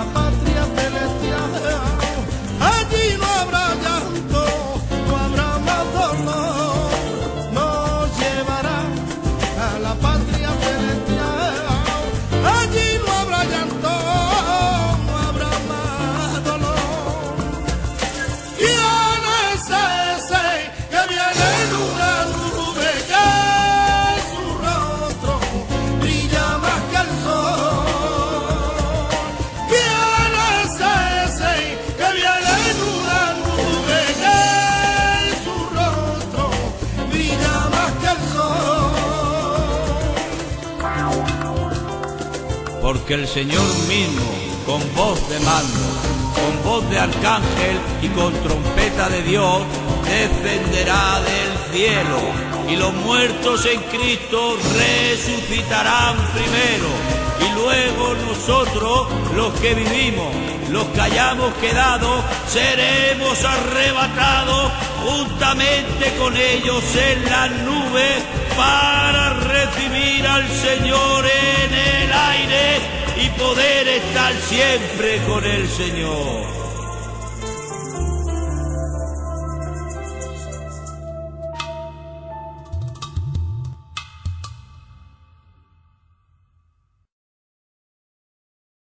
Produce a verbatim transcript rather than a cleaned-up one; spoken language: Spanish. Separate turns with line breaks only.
la patria celestial. Allí no habrá llanto, no habrá más dolor, nos llevará a la patria celestial. Allí no habrá llanto, no habrá más dolor. ¿Quién es ese que viene en una nube que su rostro brilla más que el sol? ¿Quién es ese que viene en una nube que su rostro brilla más que el sol?
Porque el Señor mismo, con voz de mando, con voz de arcángel y con trompeta de Dios, descenderá del cielo, y los muertos en Cristo resucitarán primero, y luego nosotros, los que vivimos, los que hayamos quedado, seremos arrebatados juntamente con ellos en las nubes para recibir al Señor en el aire y poder estar siempre con el Señor.